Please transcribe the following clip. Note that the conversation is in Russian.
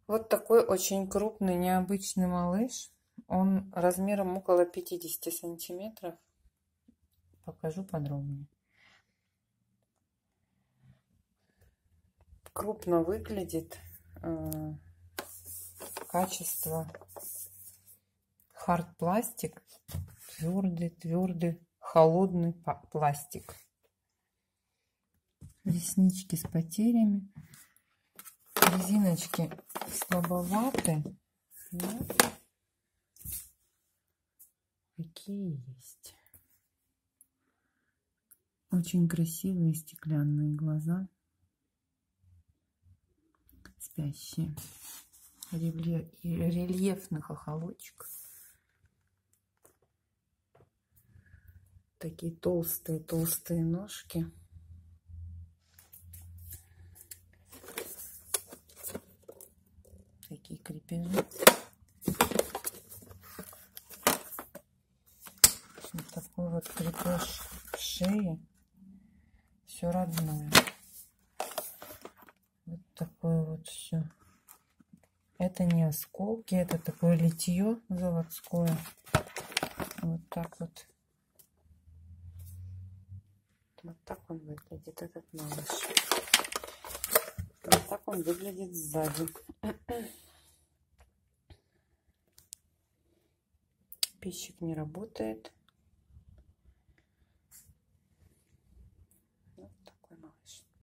Вот такой очень крупный, необычный малыш. Он размером около 50 сантиметров. Покажу подробнее. Крупно выглядит. Качество хард пластик. Твердый, холодный пластик. Реснички с потерями. Резиночки слабоваты, но какие есть. Очень красивые стеклянные глаза. Спящие. Рельефный хохолочек. Такие толстые ножки. Такие крепежи. Вот такой вот крепеж шеи. Все родное. Вот такое вот все. Это не осколки, это такое литье заводское. Вот так вот. Вот так он выглядит, этот малыш. Вот так он выглядит сзади. Пищик не работает.